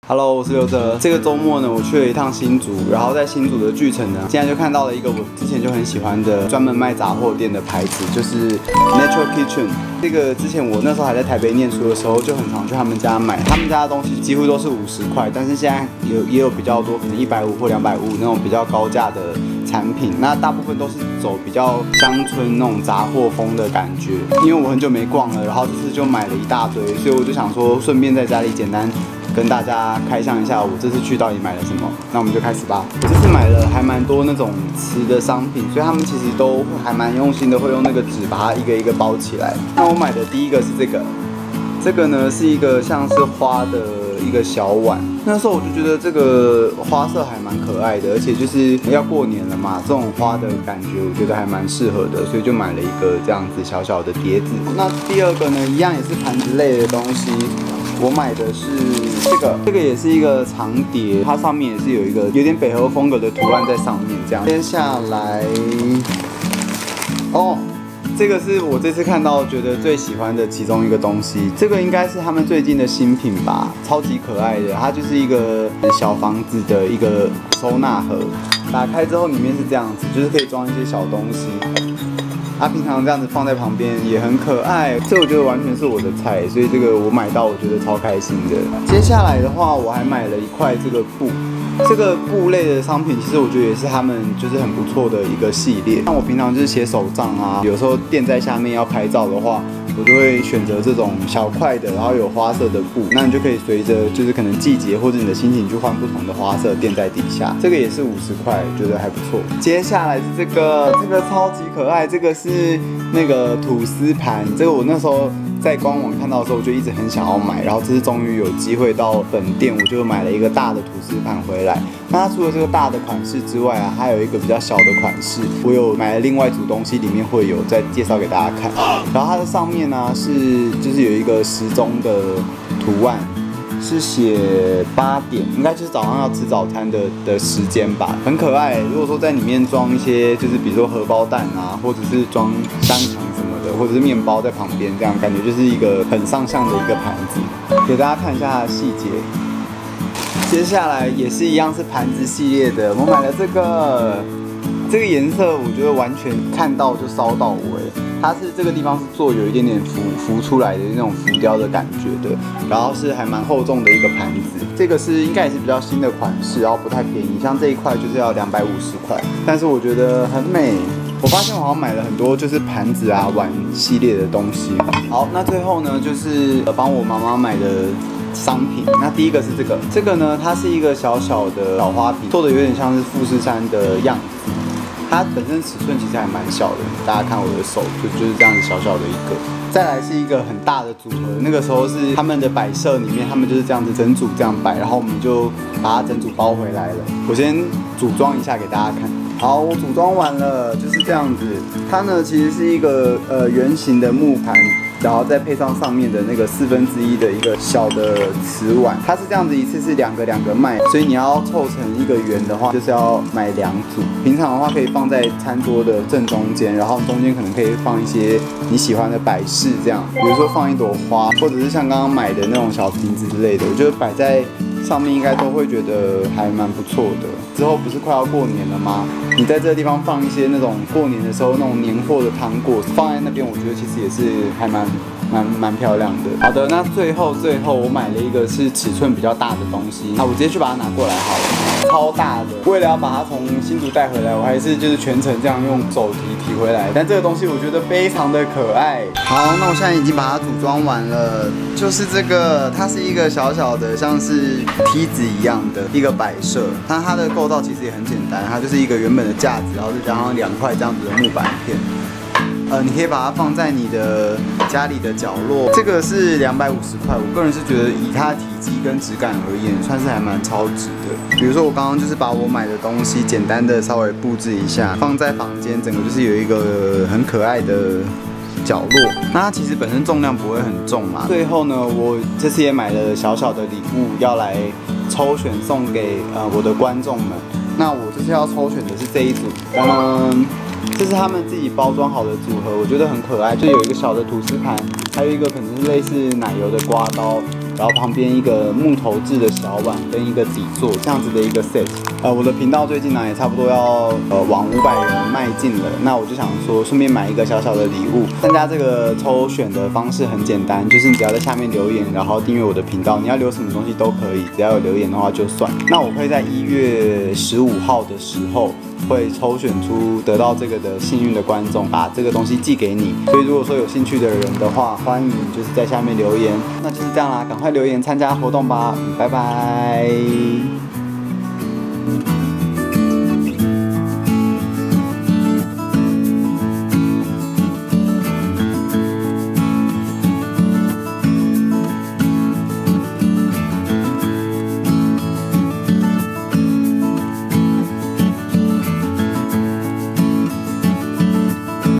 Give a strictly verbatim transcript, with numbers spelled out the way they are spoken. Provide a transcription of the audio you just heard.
Hello， 我是刘哲。这个周末呢，我去了一趟新竹，然后在新竹的巨城呢，现在就看到了一个我之前就很喜欢的专门卖杂货店的牌子，就是 Natural Kitchen。这个之前我那时候还在台北念书的时候，就很常去他们家买。他们家的东西几乎都是五十块，但是现在有也有比较多，可能一百五或两百五那种比较高价的产品。那大部分都是走比较乡村那种杂货风的感觉。因为我很久没逛了，然后这次就买了一大堆，所以我就想说，顺便在家里简单跟大家开箱一下我这次去到底买了什么。那我们就开始吧。我这次买了还蛮多那种瓷的商品，所以他们其实都还蛮用心的，会用那个纸把它一个一个包起来。那我买的第一个是这个，这个呢是一个像是花的一个小碗。那时候我就觉得这个花色还蛮可爱的，而且就是要过年了嘛，这种花的感觉我觉得还蛮适合的，所以就买了一个这样子小小的碟子。那第二个呢，一样也是盘子类的东西。我买的是这个，这个也是一个长碟，它上面也是有一个有点北欧风格的图案在上面。这样，接下来，哦，这个是我这次看到觉得最喜欢的其中一个东西。这个应该是他们最近的新品吧，超级可爱的。它就是一个小房子的一个收纳盒，打开之后里面是这样子，就是可以装一些小东西。它平常这样子放在旁边也很可爱，这我觉得完全是我的菜，所以这个我买到我觉得超开心的。接下来的话，我还买了一块这个布，这个布类的商品，其实我觉得也是他们就是很不错的一个系列。像我平常就是写手账啊，有时候垫在下面要拍照的话，我就会选择这种小块的，然后有花色的布，那你就可以随着就是可能季节或者你的心情去换不同的花色垫在底下。这个也是五十块，我觉得还不错。接下来是这个，这个超级可爱，这个是那个吐司盘，这个我那时候在官网看到的时候，我就一直很想要买，然后这次终于有机会到本店，我就买了一个大的吐司盘回来。那它除了这个大的款式之外啊，还有一个比较小的款式，我有买了另外一组东西，里面会有再介绍给大家看。然后它的上面呢、啊、是就是有一个时钟的图案，是写八点，应该就是早上要吃早餐的的时间吧，很可爱。如果说在里面装一些，就是比如说荷包蛋啊，或者是装香肠什么的，或者是面包在旁边，这样感觉就是一个很上相的一个盘子。给大家看一下它的细节。接下来也是一样是盘子系列的，我买了这个，这个颜色我觉得完全看到就烧到我哎。它是这个地方是做有一点点浮浮出来的那种浮雕的感觉的，然后是还蛮厚重的一个盘子。这个是应该也是比较新的款式，然后不太便宜，像这一块就是要两百五十块，但是我觉得很美。我发现我好像买了很多就是盘子啊碗系列的东西。好，那最后呢就是帮我妈妈买的商品。那第一个是这个，这个呢它是一个小小的小花瓶，做的有点像是富士山的样子。它本身尺寸其实还蛮小的，大家看我的手就就是这样子小小的一个。再来是一个很大的组合，那个时候是他们的摆设里面，他们就是这样子整组这样摆，然后我们就把它整组包回来了。我先组装一下给大家看。好，我组装完了，就是这样子。它呢其实是一个呃圆形的木盘，然后再配上上面的那个四分之一的一个小的瓷碗。它是这样子，一次是两个两个卖，所以你要凑成一个圆的话，就是要买两组。平常的话可以放在餐桌的正中间，然后中间可能可以放一些你喜欢的摆饰，这样，比如说放一朵花，或者是像刚刚买的那种小瓶子之类的，我觉得摆在上面应该都会觉得还蛮不错的。之后不是快要过年了吗？你在这个地方放一些那种过年的时候那种年货的糖果，放在那边，我觉得其实也是还蛮蛮蛮漂亮的。好的，那最后最后我买了一个是尺寸比较大的东西，那我直接去把它拿过来好了，超大的。为了要把它从新竹带回来，我还是就是全程这样用手提提回来。但这个东西我觉得非常的可爱。好，那我现在已经把它组装完了，就是这个，它是一个小小的像是梯子一样的一个摆设，那它的构造其实也很简单，它就是一个原本的架子，然后再加上两块这样子的木板片。呃，你可以把它放在你的家里的角落。这个是两百五十块，我个人是觉得以它的体积跟质感而言，算是还蛮超值的。比如说我刚刚就是把我买的东西简单的稍微布置一下，放在房间，整个就是有一个很可爱的角落。那它其实本身重量不会很重嘛。最后呢，我这次也买了小小的礼物，要来抽选送给呃我的观众们。那我这次要抽选的是这一组，嗯。这是他们自己包装好的组合，我觉得很可爱。就有一个小的吐司盘，还有一个可能是类似奶油的刮刀， 然后旁边一个木头制的小碗跟一个底座，这样子的一个 set。呃，我的频道最近呢也差不多要呃往五百人迈进了，那我就想说顺便买一个小小的礼物。参加这个抽选的方式很简单，就是你只要在下面留言，然后订阅我的频道，你要留什么东西都可以，只要有留言的话就算。那我会在一月十五号的时候。会抽选出得到这个的幸运的观众，把这个东西寄给你。所以如果说有兴趣的人的话，欢迎就是在下面留言。那就是这样啦，赶快留言参加活动吧，拜拜。